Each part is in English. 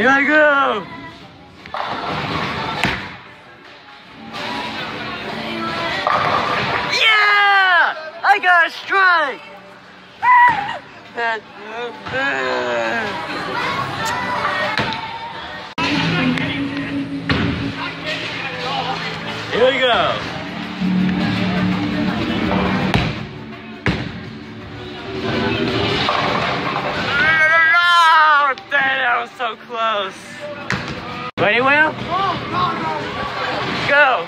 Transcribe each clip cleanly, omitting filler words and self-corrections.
Here I go! Yeah! I got a strike! Here we go! That was so close. Ready, Will? Go.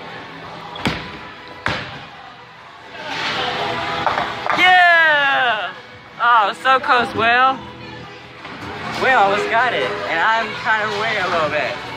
Yeah! Oh, so close, Will. Will almost got it, and I'm kind of away a little bit.